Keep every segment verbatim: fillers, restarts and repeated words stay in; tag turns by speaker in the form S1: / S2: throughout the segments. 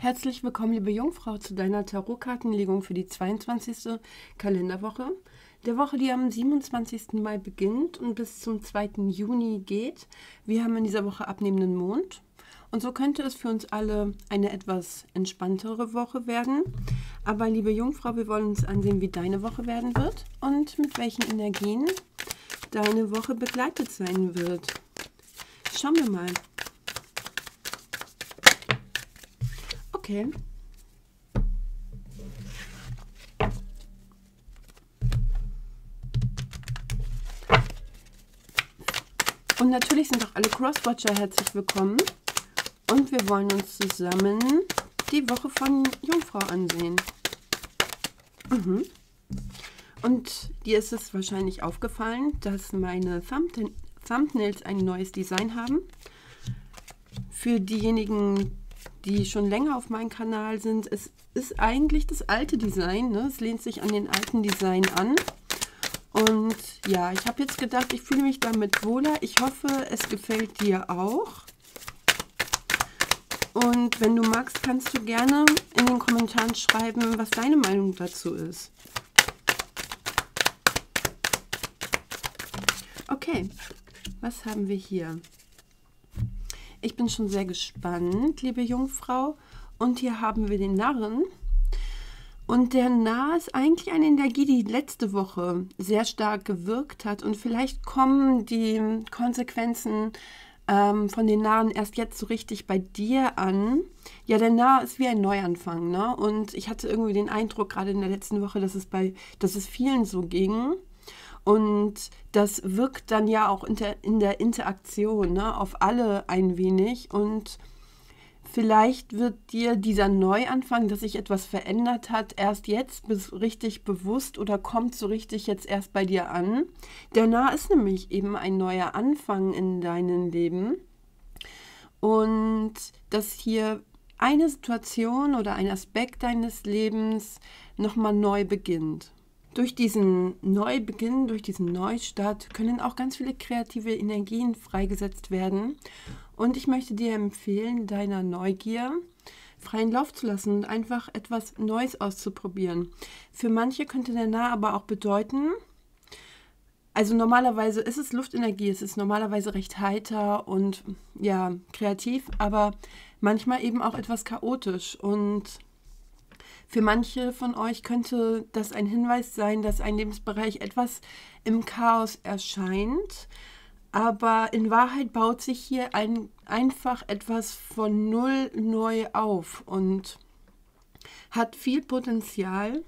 S1: Herzlich willkommen, liebe Jungfrau, zu deiner Tarotkartenlegung für die zweiundzwanzigste Kalenderwoche. Der Woche, die am siebenundzwanzigsten Mai beginnt und bis zum zweiten Juni geht. Wir haben in dieser Woche abnehmenden Mond. Und so könnte es für uns alle eine etwas entspanntere Woche werden. Aber liebe Jungfrau, wir wollen uns ansehen, wie deine Woche werden wird und mit welchen Energien deine Woche begleitet sein wird. Schauen wir mal. Okay. Und natürlich sind auch alle Crosswatcher herzlich willkommen. Und wir wollen uns zusammen die Woche von Jungfrau ansehen. Mhm. Und dir ist es wahrscheinlich aufgefallen, dass meine Thumbnail- Thumbnails ein neues Design haben. Für diejenigen, die schon länger auf meinem Kanal sind, es ist eigentlich das alte Design, ne? Es lehnt sich an den alten Design an. Und ja, ich habe jetzt gedacht, ich fühle mich damit wohler. Ich hoffe, es gefällt dir auch. Und wenn du magst, kannst du gerne in den Kommentaren schreiben, was deine Meinung dazu ist. Okay, was haben wir hier? Ich bin schon sehr gespannt, liebe Jungfrau. Und hier haben wir den Narren. Und der Narr ist eigentlich eine Energie, die letzte Woche sehr stark gewirkt hat. Und vielleicht kommen die Konsequenzen ähm, von den Narren erst jetzt so richtig bei dir an. Ja, der Narr ist wie ein Neuanfang, ne? Und ich hatte irgendwie den Eindruck, gerade in der letzten Woche, dass es, bei, dass es vielen so ging. Und das wirkt dann ja auch in der, in der Interaktion, ne, auf alle ein wenig. Und vielleicht wird dir dieser Neuanfang, dass sich etwas verändert hat, erst jetzt bis richtig bewusst oder kommt so richtig jetzt erst bei dir an. Der Narr ist nämlich eben ein neuer Anfang in deinem Leben. Und dass hier eine Situation oder ein Aspekt deines Lebens nochmal neu beginnt. Durch diesen Neubeginn, durch diesen Neustart können auch ganz viele kreative Energien freigesetzt werden. Und ich möchte dir empfehlen, deiner Neugier freien Lauf zu lassen und einfach etwas Neues auszuprobieren. Für manche könnte der Narr aber auch bedeuten, also normalerweise ist es Luftenergie, es ist normalerweise recht heiter und ja, kreativ, aber manchmal eben auch etwas chaotisch. Und für manche von euch könnte das ein Hinweis sein, dass ein Lebensbereich etwas im Chaos erscheint, aber in Wahrheit baut sich hier ein, einfach etwas von Null neu auf und hat viel Potenzial,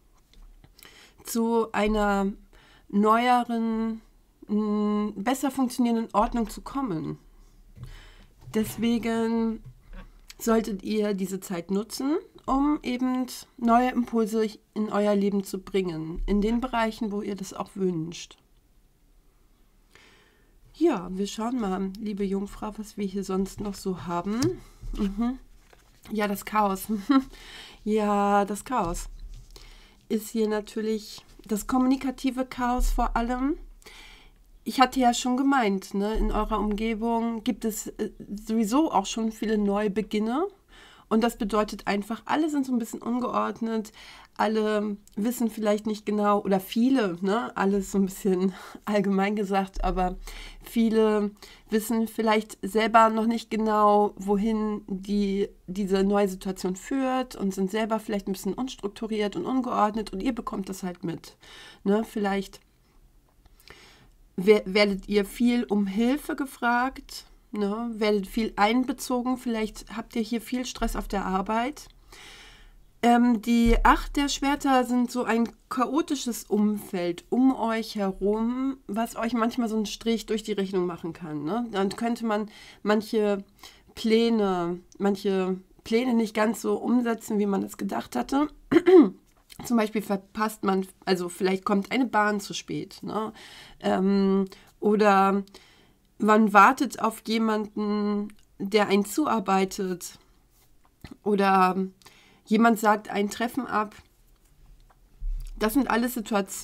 S1: zu einer neueren, mh, besser funktionierenden Ordnung zu kommen. Deswegen solltet ihr diese Zeit nutzen, um eben neue Impulse in euer Leben zu bringen, in den Bereichen, wo ihr das auch wünscht. Ja, wir schauen mal, liebe Jungfrau, was wir hier sonst noch so haben. Mhm. Ja, das Chaos. Ja, das Chaos ist hier natürlich das kommunikative Chaos vor allem. Ich hatte ja schon gemeint, ne, in eurer Umgebung gibt es äh, sowieso auch schon viele Neubeginne. Und das bedeutet einfach, alle sind so ein bisschen ungeordnet, alle wissen vielleicht nicht genau, oder viele, ne, alles so ein bisschen allgemein gesagt, aber viele wissen vielleicht selber noch nicht genau, wohin die, diese neue Situation führt und sind selber vielleicht ein bisschen unstrukturiert und ungeordnet und ihr bekommt das halt mit. Ne, vielleicht werdet ihr viel um Hilfe gefragt, ne, werdet viel einbezogen, vielleicht habt ihr hier viel Stress auf der Arbeit. Ähm, die Acht der Schwerter sind so ein chaotisches Umfeld um euch herum, was euch manchmal so einen Strich durch die Rechnung machen kann. Ne? Dann könnte man manche Pläne, manche Pläne nicht ganz so umsetzen, wie man es gedacht hatte. Zum Beispiel verpasst man, also vielleicht kommt eine Bahn zu spät, ne? Ähm, oder man wartet auf jemanden, der einen zuarbeitet, oder jemand sagt ein Treffen ab. Das sind alles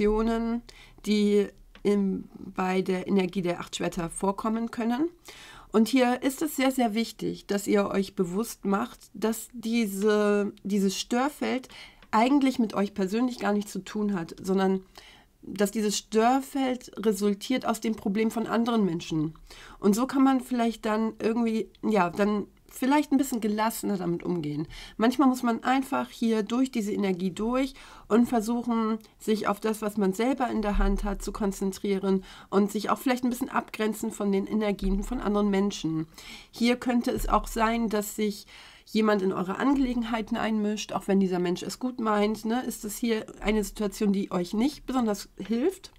S1: Situationen, die im, bei der Energie der Acht Schwerter vorkommen können. Und hier ist es sehr, sehr wichtig, dass ihr euch bewusst macht, dass diese, dieses Störfeld eigentlich mit euch persönlich gar nichts zu tun hat, sondern dass dieses Störfeld resultiert aus dem Problem von anderen Menschen. Und so kann man vielleicht dann irgendwie, ja, dann vielleicht ein bisschen gelassener damit umgehen. Manchmal muss man einfach hier durch diese Energie durch und versuchen, sich auf das, was man selber in der Hand hat, zu konzentrieren und sich auch vielleicht ein bisschen abgrenzen von den Energien von anderen Menschen. Hier könnte es auch sein, dass sich jemand in eure Angelegenheiten einmischt, auch wenn dieser Mensch es gut meint, ne, ist es hier eine Situation, die euch nicht besonders hilft.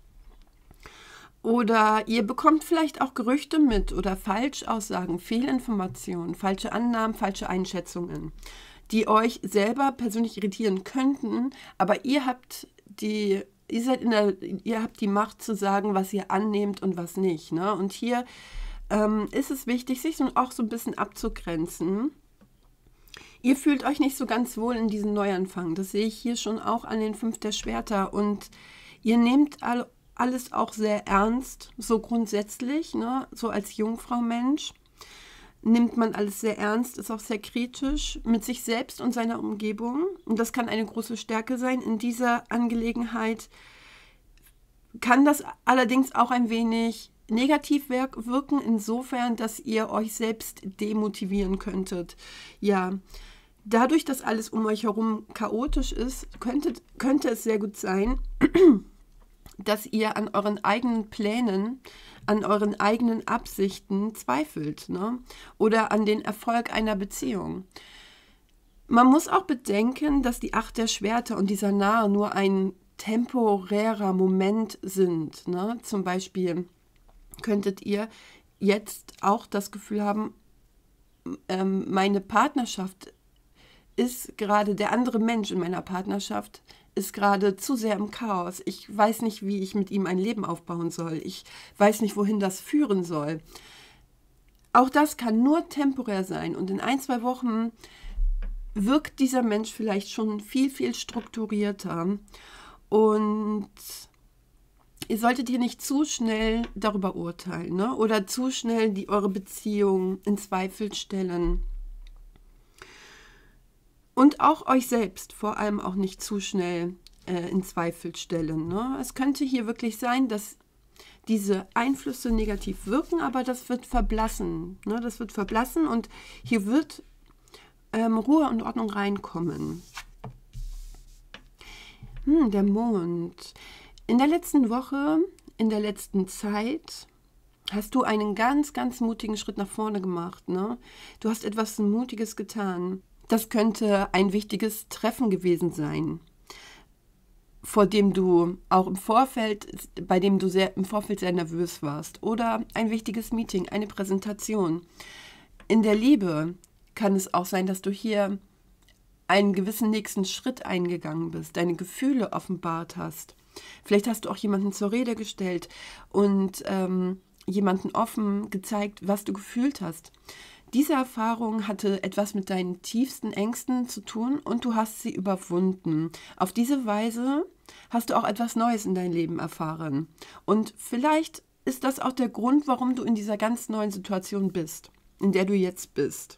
S1: Oder ihr bekommt vielleicht auch Gerüchte mit oder Falschaussagen, Fehlinformationen, falsche Annahmen, falsche Einschätzungen, die euch selber persönlich irritieren könnten, aber ihr habt die, ihr seid in der, ihr habt die Macht zu sagen, was ihr annehmt und was nicht, ne? Und hier ähm, ist es wichtig, sich so, auch so ein bisschen abzugrenzen. Ihr fühlt euch nicht so ganz wohl in diesem Neuanfang. Das sehe ich hier schon auch an den Fünf der Schwerter. Und ihr nehmt all, alles auch sehr ernst, so grundsätzlich, ne? So als Jungfrau-Mensch nimmt man alles sehr ernst, ist auch sehr kritisch mit sich selbst und seiner Umgebung. Und das kann eine große Stärke sein. In dieser Angelegenheit kann das allerdings auch ein wenig negativ wirken, insofern, dass ihr euch selbst demotivieren könntet. Ja, dadurch, dass alles um euch herum chaotisch ist, könnte, könnte es sehr gut sein, dass ihr an euren eigenen Plänen, an euren eigenen Absichten zweifelt, ne? Oder an den Erfolg einer Beziehung. Man muss auch bedenken, dass die Acht der Schwerter und dieser Narr nur ein temporärer Moment sind, ne? Zum Beispiel könntet ihr jetzt auch das Gefühl haben, ähm, meine Partnerschaft ist gerade, der andere Mensch in meiner Partnerschaft ist gerade zu sehr im Chaos. Ich weiß nicht, wie ich mit ihm ein Leben aufbauen soll. Ich weiß nicht, wohin das führen soll. Auch das kann nur temporär sein. Und in ein, zwei Wochen wirkt dieser Mensch vielleicht schon viel, viel strukturierter. Und ihr solltet hier nicht zu schnell darüber urteilen, ne? Oder zu schnell die, eure Beziehung in Zweifel stellen. Und auch euch selbst vor allem auch nicht zu schnell äh, in Zweifel stellen, ne? Es könnte hier wirklich sein, dass diese Einflüsse negativ wirken, aber das wird verblassen, ne? Das wird verblassen und hier wird ähm, Ruhe und Ordnung reinkommen. Hm, der Mond. In der letzten Woche, in der letzten Zeit hast du einen ganz, ganz mutigen Schritt nach vorne gemacht, ne? Du hast etwas Mutiges getan. Das könnte ein wichtiges Treffen gewesen sein, vor dem du auch im Vorfeld, bei dem du sehr, im Vorfeld sehr nervös warst. Oder ein wichtiges Meeting, eine Präsentation. In der Liebe kann es auch sein, dass du hier einen gewissen nächsten Schritt eingegangen bist, deine Gefühle offenbart hast. Vielleicht hast du auch jemanden zur Rede gestellt und ähm, jemanden offen gezeigt, was du gefühlt hast. Diese Erfahrung hatte etwas mit deinen tiefsten Ängsten zu tun und du hast sie überwunden. Auf diese Weise hast du auch etwas Neues in dein Leben erfahren. Und vielleicht ist das auch der Grund, warum du in dieser ganz neuen Situation bist, in der du jetzt bist.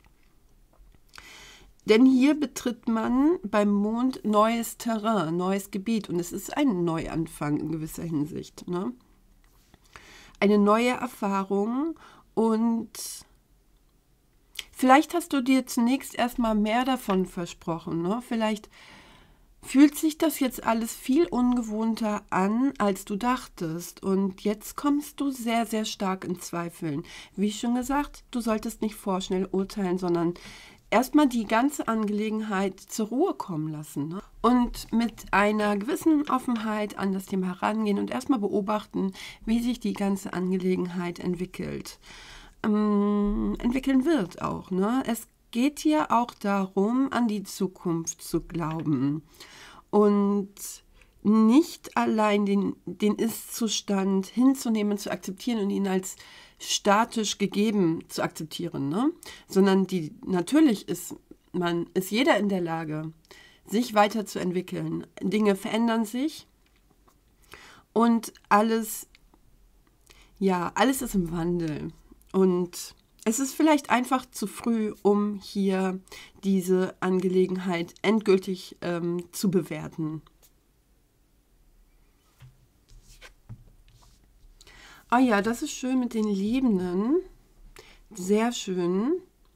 S1: Denn hier betritt man beim Mond neues Terrain, neues Gebiet und es ist ein Neuanfang in gewisser Hinsicht, ne? Eine neue Erfahrung und vielleicht hast du dir zunächst erstmal mehr davon versprochen, ne? Vielleicht fühlt sich das jetzt alles viel ungewohnter an, als du dachtest. Und jetzt kommst du sehr, sehr stark in Zweifeln. Wie schon gesagt, du solltest nicht vorschnell urteilen, sondern erstmal die ganze Angelegenheit zur Ruhe kommen lassen, ne? Und mit einer gewissen Offenheit an das Thema herangehen und erstmal beobachten, wie sich die ganze Angelegenheit entwickelt. Ähm, entwickeln wird auch, ne? Es geht hier auch darum, an die Zukunft zu glauben und nicht allein den, den Ist-Zustand hinzunehmen, zu akzeptieren und ihn als statisch gegeben zu akzeptieren, ne? Sondern die, natürlich ist man, ist jeder in der Lage, sich weiterzuentwickeln. Dinge verändern sich und alles, ja, alles ist im Wandel. Und Es ist vielleicht einfach zu früh, um hier diese Angelegenheit endgültig ähm, zu bewerten. Ah ja, das ist schön mit den Liebenden. Sehr schön,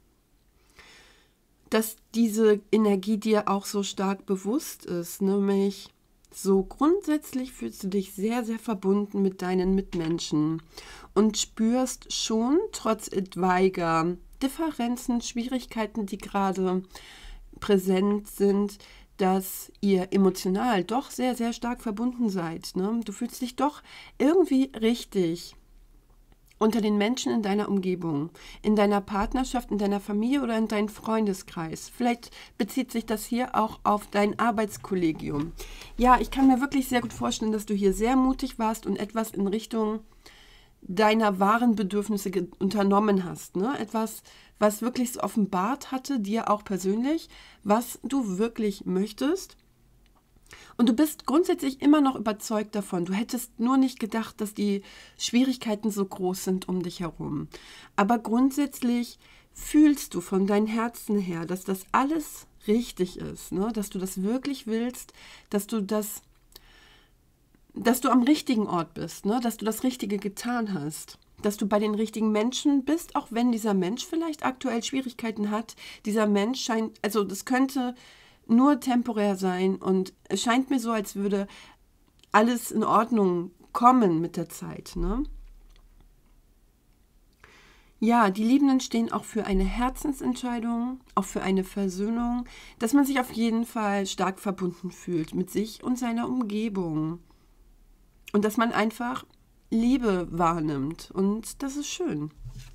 S1: dass diese Energie dir auch so stark bewusst ist. Nämlich so grundsätzlich fühlst du dich sehr, sehr verbunden mit deinen Mitmenschen und spürst schon trotz etwaiger Differenzen, Schwierigkeiten, die gerade präsent sind, dass ihr emotional doch sehr, sehr stark verbunden seid. Ne? Du fühlst dich doch irgendwie richtig unter den Menschen in deiner Umgebung, in deiner Partnerschaft, in deiner Familie oder in deinem Freundeskreis. Vielleicht bezieht sich das hier auch auf dein Arbeitskollegium. Ja, ich kann mir wirklich sehr gut vorstellen, dass du hier sehr mutig warst und etwas in Richtung deiner wahren Bedürfnisse unternommen hast. Ne? Etwas, was wirklich so offenbart hatte, dir auch persönlich, was du wirklich möchtest. Und du bist grundsätzlich immer noch überzeugt davon. Du hättest nur nicht gedacht, dass die Schwierigkeiten so groß sind um dich herum. Aber grundsätzlich fühlst du von deinem Herzen her, dass das alles richtig ist, ne? Dass du das wirklich willst, dass du das, dass du am richtigen Ort bist, ne? Dass du das Richtige getan hast. Dass du bei den richtigen Menschen bist, auch wenn dieser Mensch vielleicht aktuell Schwierigkeiten hat. Dieser Mensch scheint, also das könnte nur temporär sein und es scheint mir so, als würde alles in Ordnung kommen mit der Zeit. Ne? Ja, die Liebenden stehen auch für eine Herzensentscheidung, auch für eine Versöhnung, dass man sich auf jeden Fall stark verbunden fühlt mit sich und seiner Umgebung und dass man einfach Liebe wahrnimmt und das ist schön.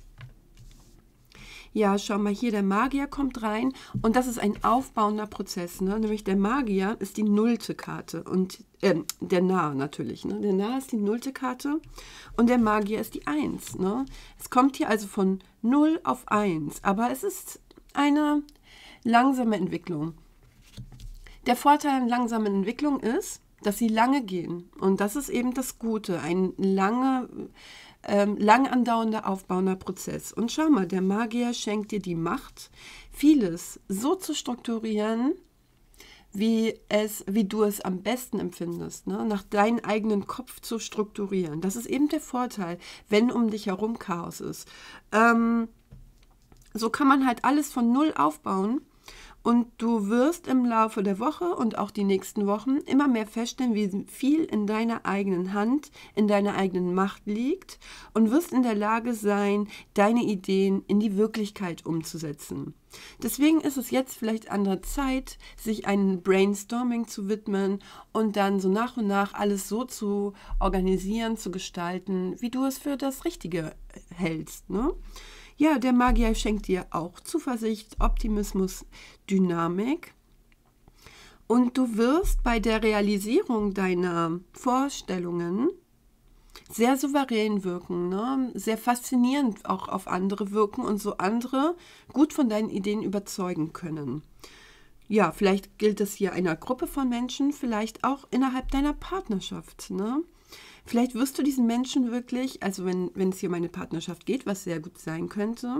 S1: Ja, schau mal hier, der Magier kommt rein und das ist ein aufbauender Prozess, ne? Nämlich der Magier ist die nullte Karte und äh, der Narr natürlich, ne? Der Narr ist die nullte Karte und der Magier ist die eins, ne? Es kommt hier also von null auf eins, aber es ist eine langsame Entwicklung. Der Vorteil an langsamen Entwicklung ist, dass sie lange gehen und das ist eben das Gute, ein lange Ähm, lang andauernder, aufbauender Prozess. Und schau mal, der Magier schenkt dir die Macht, vieles so zu strukturieren, wie, es, wie du es am besten empfindest, ne? Nach deinem eigenen Kopf zu strukturieren. Das ist eben der Vorteil, wenn um dich herum Chaos ist. Ähm, so kann man halt alles von Null aufbauen. Und du wirst im Laufe der Woche und auch die nächsten Wochen immer mehr feststellen, wie viel in deiner eigenen Hand, in deiner eigenen Macht liegt und wirst in der Lage sein, deine Ideen in die Wirklichkeit umzusetzen. Deswegen ist es jetzt vielleicht an der Zeit, sich einem Brainstorming zu widmen und dann so nach und nach alles so zu organisieren, zu gestalten, wie du es für das Richtige hältst, ne? Ja, der Magier schenkt dir auch Zuversicht, Optimismus, Dynamik und du wirst bei der Realisierung deiner Vorstellungen sehr souverän wirken, ne? Sehr faszinierend auch auf andere wirken und so andere gut von deinen Ideen überzeugen können. Ja, vielleicht gilt es hier einer Gruppe von Menschen, vielleicht auch innerhalb deiner Partnerschaft, ne? Vielleicht wirst du diesen Menschen wirklich, also wenn, wenn es hier um eine Partnerschaft geht, was sehr gut sein könnte,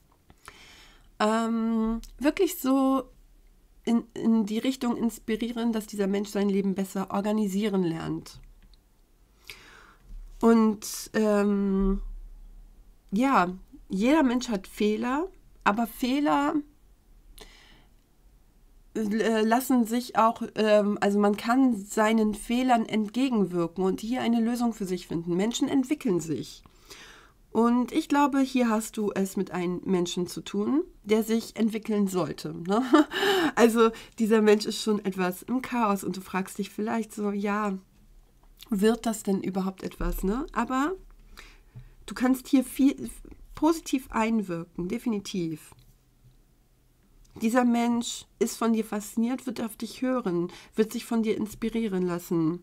S1: ähm, wirklich so in, in die Richtung inspirieren, dass dieser Mensch sein Leben besser organisieren lernt. Und ähm, ja, jeder Mensch hat Fehler, aber Fehler lassen sich auch, ähm, also man kann seinen Fehlern entgegenwirken und hier eine Lösung für sich finden. Menschen entwickeln sich. Und ich glaube, hier hast du es mit einem Menschen zu tun, der sich entwickeln sollte. Ne? Also dieser Mensch ist schon etwas im Chaos und du fragst dich vielleicht so, ja, wird das denn überhaupt etwas? Ne? Aber du kannst hier viel positiv einwirken, definitiv. Dieser Mensch ist von dir fasziniert, wird auf dich hören, wird sich von dir inspirieren lassen.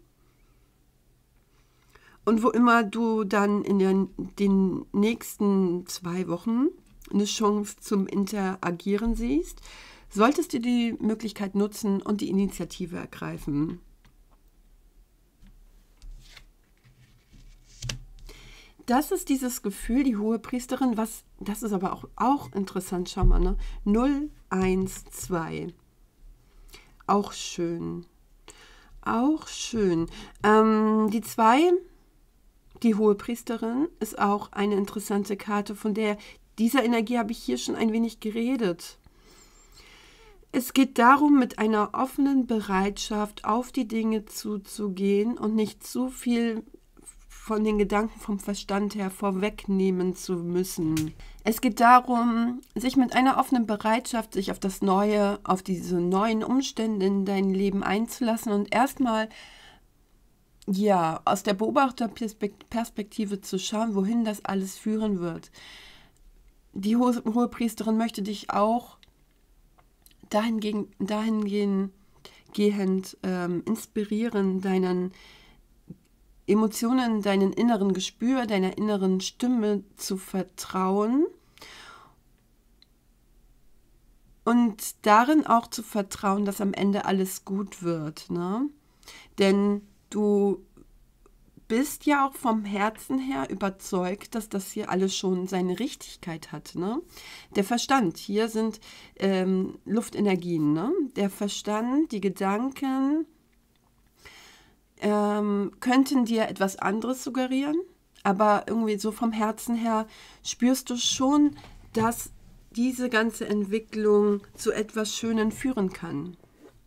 S1: Und wo immer du dann in den, den nächsten zwei Wochen eine Chance zum Interagieren siehst, solltest du die Möglichkeit nutzen und die Initiative ergreifen. das ist dieses Gefühl, die Hohepriesterin, was, das ist aber auch, auch interessant, schau mal, ne? null, eins, zwei. Auch schön. Auch schön. Ähm, die zwei, die Hohepriesterin, ist auch eine interessante Karte, von der, dieser Energie habe ich hier schon ein wenig geredet. Es geht darum, mit einer offenen Bereitschaft auf die Dinge zuzugehen und nicht zu viel von den Gedanken vom Verstand her vorwegnehmen zu müssen. Es geht darum, sich mit einer offenen Bereitschaft, sich auf das Neue, auf diese neuen Umstände in dein Leben einzulassen und erstmal ja, aus der Beobachterperspektive zu schauen, wohin das alles führen wird. Die Hohepriesterin möchte dich auch dahingehend, dahingehend gehend, ähm, inspirieren, deinen Emotionen, deinen inneren Gespür, deiner inneren Stimme zu vertrauen und darin auch zu vertrauen, dass am Ende alles gut wird, ne? Denn du bist ja auch vom Herzen her überzeugt, dass das hier alles schon seine Richtigkeit hat, ne? Der Verstand, hier sind ähm, Luftenergien, ne? Der Verstand, die Gedanken ähm, könnten dir etwas anderes suggerieren, aber irgendwie so vom Herzen her spürst du schon, dass diese ganze Entwicklung zu etwas Schönem führen kann.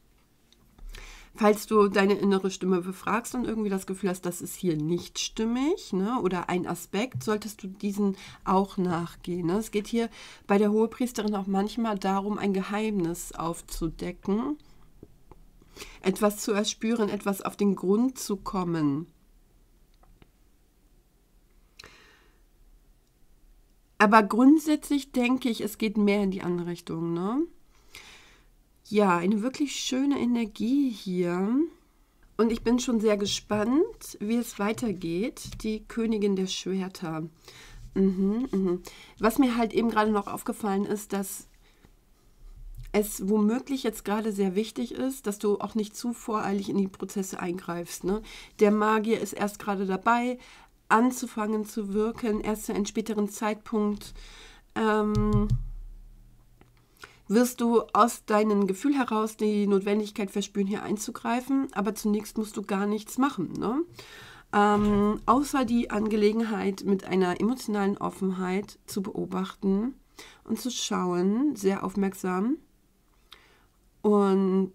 S1: Falls du deine innere Stimme befragst und irgendwie das Gefühl hast, das ist hier nicht stimmig, ne, oder ein Aspekt, solltest du diesen auch nachgehen. Ne? Es geht hier bei der Hohepriesterin auch manchmal darum, ein Geheimnis aufzudecken, etwas zu erspüren, etwas auf den Grund zu kommen. Aber grundsätzlich denke ich, es geht mehr in die andere Richtung, ne? Ja, eine wirklich schöne Energie hier. Und ich bin schon sehr gespannt, wie es weitergeht. Die Königin der Schwerter. Mhm, mhm. Was mir halt eben gerade noch aufgefallen ist, dass es womöglich jetzt gerade sehr wichtig ist, dass du auch nicht zu voreilig in die Prozesse eingreifst, ne? Der Magier ist erst gerade dabei, anzufangen zu wirken. Erst zu einem späteren Zeitpunkt ähm, wirst du aus deinem Gefühl heraus die Notwendigkeit verspüren, hier einzugreifen. Aber zunächst musst du gar nichts machen, ne? Ähm, außer die Angelegenheit mit einer emotionalen Offenheit zu beobachten und zu schauen, sehr aufmerksam und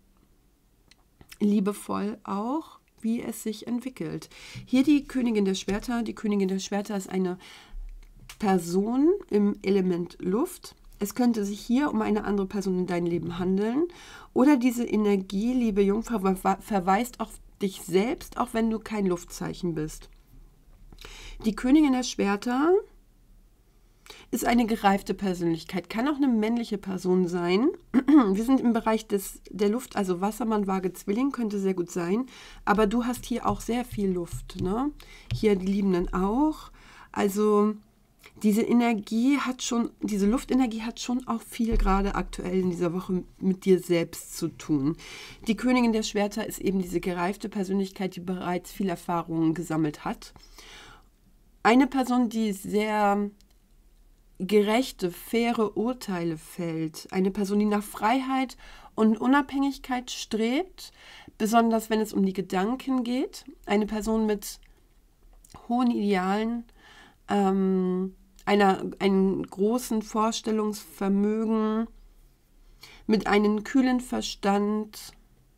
S1: liebevoll auch, wie es sich entwickelt. Hier die Königin der Schwerter. Die Königin der Schwerter ist eine Person im Element Luft. Es könnte sich hier um eine andere Person in deinem Leben handeln. Oder diese Energie, liebe Jungfrau, verweist auf dich selbst, auch wenn du kein Luftzeichen bist. Die Königin der Schwerter ist eine gereifte Persönlichkeit, kann auch eine männliche Person sein. Wir sind im Bereich des, der Luft, also Wassermann, Waage, Zwilling könnte sehr gut sein, aber du hast hier auch sehr viel Luft, ne? Hier die Liebenden auch. Also diese Energie hat schon, diese Luftenergie hat schon auch viel gerade aktuell in dieser Woche mit dir selbst zu tun. Die Königin der Schwerter ist eben diese gereifte Persönlichkeit, die bereits viel Erfahrungen gesammelt hat. Eine Person, die sehr gerechte, faire Urteile fällt. Eine Person, die nach Freiheit und Unabhängigkeit strebt, besonders wenn es um die Gedanken geht. Eine Person mit hohen Idealen, ähm, einer, einem großen Vorstellungsvermögen, mit einem kühlen Verstand,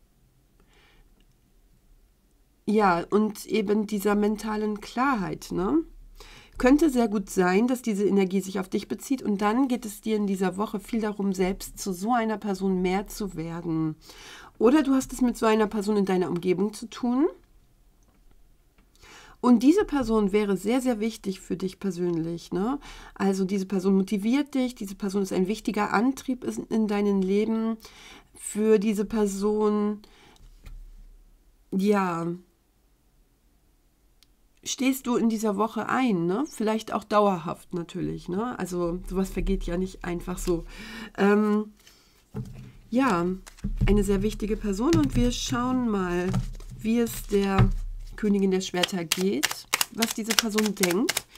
S1: ja, und eben dieser mentalen Klarheit, ne? Könnte sehr gut sein, dass diese Energie sich auf dich bezieht und dann geht es dir in dieser Woche viel darum, selbst zu so einer Person mehr zu werden. Oder du hast es mit so einer Person in deiner Umgebung zu tun und diese Person wäre sehr, sehr wichtig für dich persönlich, ne? Also diese Person motiviert dich, diese Person ist ein wichtiger Antrieb in deinem Leben. Für diese Person, ja, stehst du in dieser Woche ein, ne? Vielleicht auch dauerhaft natürlich, ne? Also sowas vergeht ja nicht einfach so. Ähm, ja, eine sehr wichtige Person und wir schauen mal, wie es der Königin der Schwerter geht, was diese Person denkt.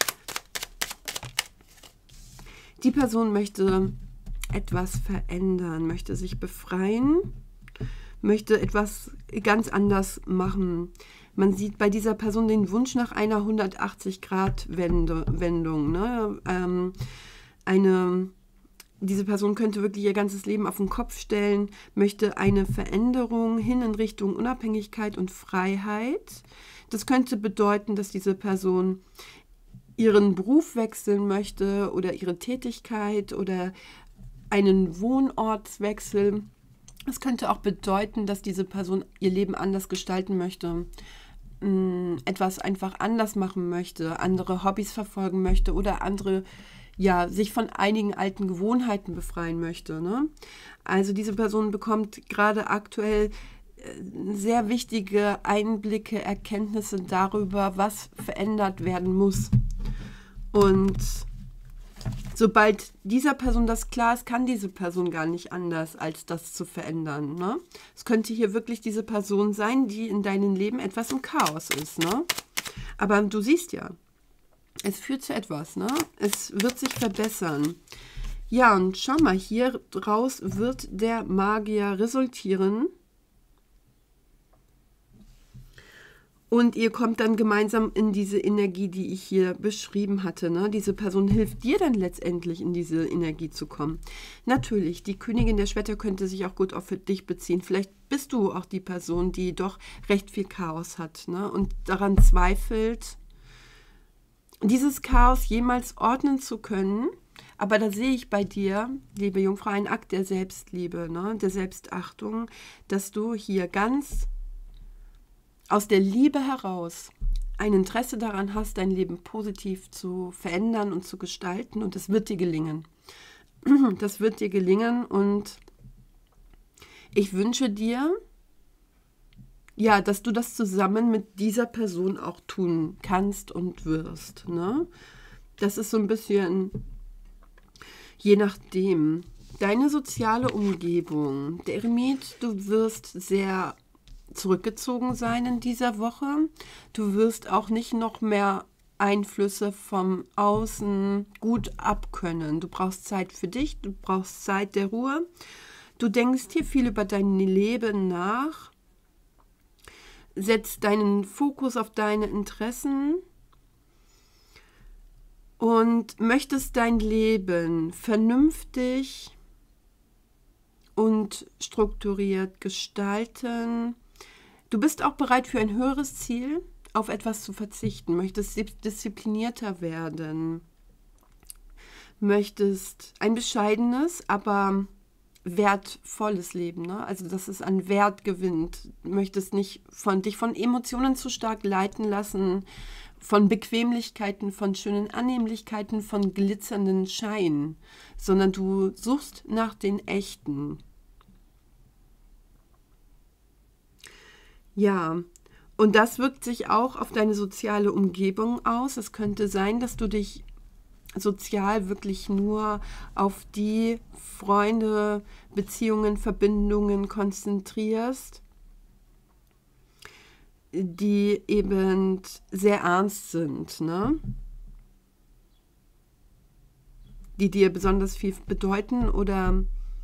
S1: Die Person möchte etwas verändern, möchte sich befreien, möchte etwas ganz anders machen. Man sieht bei dieser Person den Wunsch nach einer hundertachtzig Grad Wendung. Ne? Ähm, eine, diese Person könnte wirklich ihr ganzes Leben auf den Kopf stellen, möchte eine Veränderung hin in Richtung Unabhängigkeit und Freiheit. Das könnte bedeuten, dass diese Person ihren Beruf wechseln möchte oder ihre Tätigkeit oder einen Wohnortswechsel. Es könnte auch bedeuten, dass diese Person ihr Leben anders gestalten möchte, etwas einfach anders machen möchte, andere Hobbys verfolgen möchte oder andere, ja, sich von einigen alten Gewohnheiten befreien möchte. Ne? Also diese Person bekommt gerade aktuell sehr wichtige Einblicke, Erkenntnisse darüber, was verändert werden muss. Und sobald dieser Person das klar ist, kann diese Person gar nicht anders, als das zu verändern. Ne? Es könnte hier wirklich diese Person sein, die in deinem Leben etwas im Chaos ist. Ne? Aber du siehst ja, es führt zu etwas. Ne? Es wird sich verbessern. Ja, und schau mal, hier draus wird der Magier resultieren. Und ihr kommt dann gemeinsam in diese Energie, die ich hier beschrieben hatte. Ne? Diese Person hilft dir dann letztendlich, in diese Energie zu kommen. Natürlich, die Königin der Schwerter könnte sich auch gut auf dich beziehen. Vielleicht bist du auch die Person, die doch recht viel Chaos hat, ne? Und daran zweifelt, dieses Chaos jemals ordnen zu können. Aber da sehe ich bei dir, liebe Jungfrau, einen Akt der Selbstliebe, ne? Der Selbstachtung, dass du hier ganz aus der Liebe heraus ein Interesse daran hast, dein Leben positiv zu verändern und zu gestalten. Und das wird dir gelingen. Das wird dir gelingen. Und ich wünsche dir, ja, dass du das zusammen mit dieser Person auch tun kannst und wirst. Ne? Das ist so ein bisschen, je nachdem, deine soziale Umgebung. Der Eremit, du wirst sehr zurückgezogen sein in dieser Woche. Du wirst auch nicht noch mehr Einflüsse vom Außen gut abkönnen. Du brauchst Zeit für dich, du brauchst Zeit der Ruhe. Du denkst hier viel über dein Leben nach, setzt deinen Fokus auf deine Interessen und möchtest dein Leben vernünftig und strukturiert gestalten. Du bist auch bereit für ein höheres Ziel, auf etwas zu verzichten, möchtest disziplinierter werden, möchtest ein bescheidenes, aber wertvolles Leben, ne? Also dass es an Wert gewinnt, möchtest nicht von dich von Emotionen zu stark leiten lassen, von Bequemlichkeiten, von schönen Annehmlichkeiten, von glitzernden Schein, sondern du suchst nach den echten. Ja, und das wirkt sich auch auf deine soziale Umgebung aus. Es könnte sein, dass du dich sozial wirklich nur auf die Freunde, Beziehungen, Verbindungen konzentrierst, die eben sehr ernst sind, ne? Die dir besonders viel bedeuten oder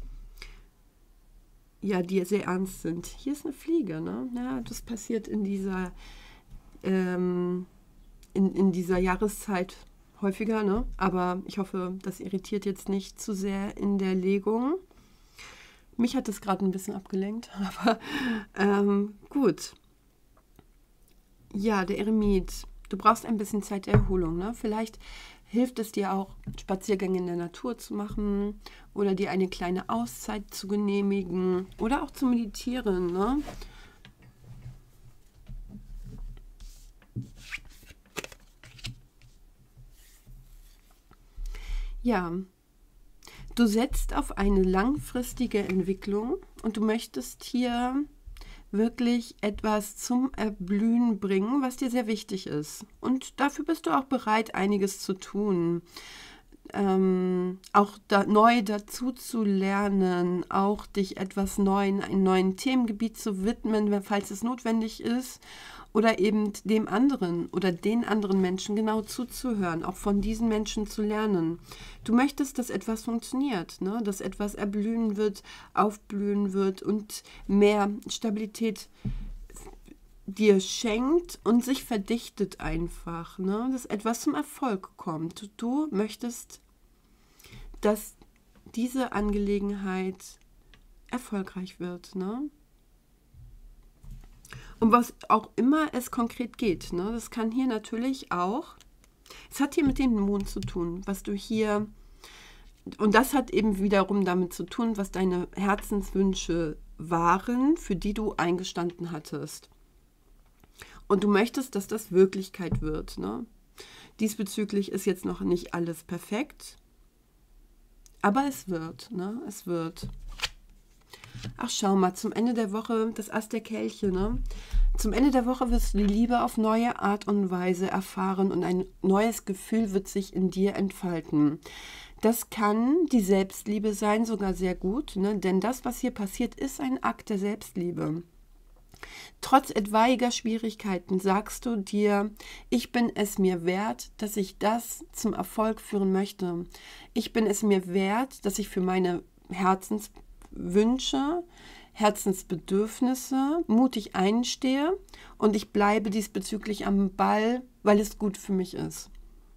S1: ja, die sehr ernst sind. Hier ist eine Fliege, ne? Ja, das passiert in dieser, ähm, in, in dieser Jahreszeit häufiger, ne? Aber ich hoffe, das irritiert jetzt nicht zu sehr in der Legung. Mich hat das gerade ein bisschen abgelenkt, aber ähm, gut. Ja, der Eremit. Du brauchst ein bisschen Zeit der Erholung, ne? Vielleicht hilft es dir auch, Spaziergänge in der Natur zu machen oder dir eine kleine Auszeit zu genehmigen oder auch zu meditieren, ne? Ja, du setzt auf eine langfristige Entwicklung und du möchtest hier wirklich etwas zum Erblühen bringen, was dir sehr wichtig ist. Und dafür bist du auch bereit, einiges zu tun. ähm, auch da, neu dazu zu lernen, auch dich etwas Neuen, einem neuen Themengebiet zu widmen, wenn- falls es notwendig ist, oder eben dem anderen oder den anderen Menschen genau zuzuhören, auch von diesen Menschen zu lernen. Du möchtest, dass etwas funktioniert, ne? Dass etwas erblühen wird, aufblühen wird und mehr Stabilität dir schenkt und sich verdichtet einfach, ne? Dass etwas zum Erfolg kommt. Du möchtest, dass diese Angelegenheit erfolgreich wird, ne? Um was auch immer es konkret geht, ne? Das kann hier natürlich auch, es hat hier mit dem Mond zu tun, was du hier, und das hat eben wiederum damit zu tun, was deine Herzenswünsche waren, für die du eingestanden hattest. Und du möchtest, dass das Wirklichkeit wird, ne? Diesbezüglich ist jetzt noch nicht alles perfekt, aber es wird, ne? Es wird. Ach, schau mal, zum Ende der Woche, das Ass der Kelche, ne? Zum Ende der Woche wirst du die Liebe auf neue Art und Weise erfahren und ein neues Gefühl wird sich in dir entfalten. Das kann die Selbstliebe sein, sogar sehr gut, ne? Denn das, was hier passiert, ist ein Akt der Selbstliebe. Trotz etwaiger Schwierigkeiten sagst du dir, ich bin es mir wert, dass ich das zum Erfolg führen möchte. Ich bin es mir wert, dass ich für meine Herzenswünsche, Herzensbedürfnisse mutig einstehe und ich bleibe diesbezüglich am Ball, weil es gut für mich ist.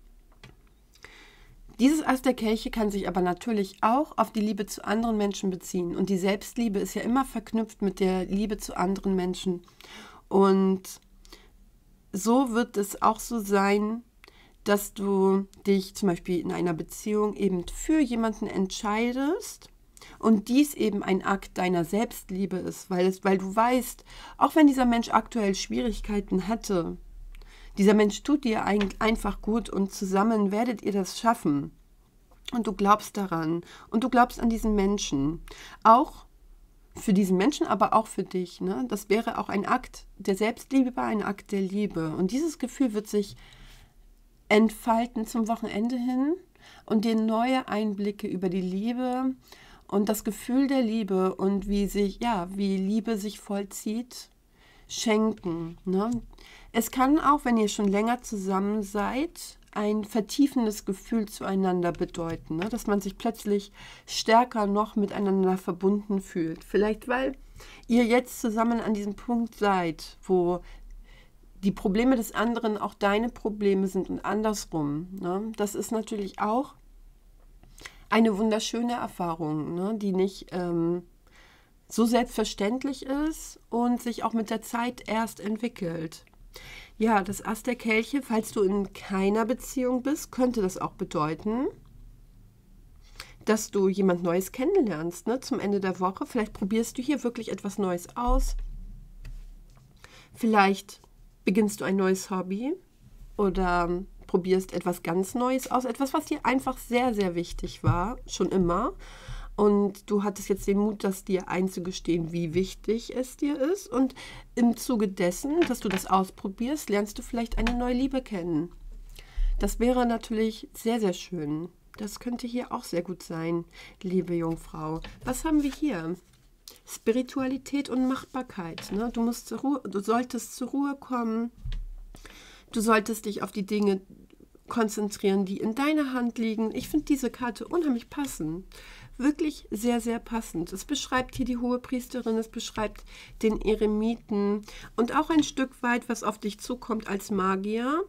S1: Dieses Ass der Kelche kann sich aber natürlich auch auf die Liebe zu anderen Menschen beziehen. Und die Selbstliebe ist ja immer verknüpft mit der Liebe zu anderen Menschen. Und so wird es auch so sein, dass du dich zum Beispiel in einer Beziehung eben für jemanden entscheidest und dies eben ein Akt deiner Selbstliebe ist, weil, es, weil du weißt, auch wenn dieser Mensch aktuell Schwierigkeiten hatte, dieser Mensch tut dir ein, einfach gut und zusammen werdet ihr das schaffen. Und du glaubst daran und du glaubst an diesen Menschen. Auch für diesen Menschen, aber auch für dich. Ne? Das wäre auch ein Akt der Selbstliebe, ein Akt der Liebe. Und dieses Gefühl wird sich entfalten zum Wochenende hin und dir neue Einblicke über die Liebe und das Gefühl der Liebe und wie sich, ja, wie Liebe sich vollzieht, schenken. Ne? Es kann auch, wenn ihr schon länger zusammen seid, ein vertiefendes Gefühl zueinander bedeuten, ne? Dass man sich plötzlich stärker noch miteinander verbunden fühlt. Vielleicht, weil ihr jetzt zusammen an diesem Punkt seid, wo die Probleme des anderen auch deine Probleme sind und andersrum. Ne? Das ist natürlich auch eine wunderschöne Erfahrung, ne? Die nicht ähm, so selbstverständlich ist und sich auch mit der Zeit erst entwickelt. Ja, das Ass der Kelche, falls du in keiner Beziehung bist, könnte das auch bedeuten, dass du jemand Neues kennenlernst, ne, zum Ende der Woche. Vielleicht probierst du hier wirklich etwas Neues aus. Vielleicht beginnst du ein neues Hobby oder probierst etwas ganz Neues aus. Etwas, was dir einfach sehr, sehr wichtig war, schon immer. Und du hattest jetzt den Mut, das dir einzugestehen, wie wichtig es dir ist. Und im Zuge dessen, dass du das ausprobierst, lernst du vielleicht eine neue Liebe kennen. Das wäre natürlich sehr, sehr schön. Das könnte hier auch sehr gut sein, liebe Jungfrau. Was haben wir hier? Spiritualität und Machbarkeit. Ne? Du musst zur Ruhe, du solltest zur Ruhe kommen. Du solltest dich auf die Dinge konzentrieren, die in deiner Hand liegen. Ich finde diese Karte unheimlich passend. Wirklich sehr, sehr passend. Es beschreibt hier die Hohepriesterin, es beschreibt den Eremiten und auch ein Stück weit, was auf dich zukommt als Magier.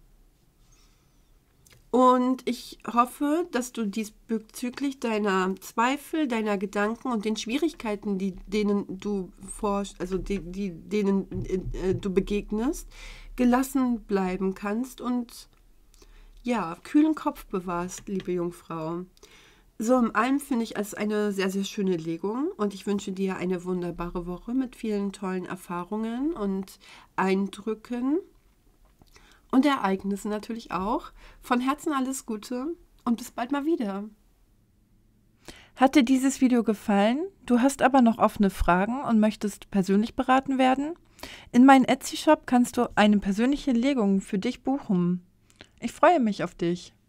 S1: Und ich hoffe, dass du diesbezüglich deiner Zweifel, deiner Gedanken und den Schwierigkeiten, die, denen du forsch, also die, die, denen äh, du begegnest, gelassen bleiben kannst und ja, kühlen Kopf bewahrst, liebe Jungfrau. So, im allem finde ich es eine sehr, sehr schöne Legung und ich wünsche dir eine wunderbare Woche mit vielen tollen Erfahrungen und Eindrücken und Ereignissen natürlich auch. Von Herzen alles Gute und bis bald mal wieder.
S2: Hat dir dieses Video gefallen? Du hast aber noch offene Fragen und möchtest persönlich beraten werden? In meinem Etsy-Shop kannst du eine persönliche Legung für dich buchen. Ich freue mich auf dich.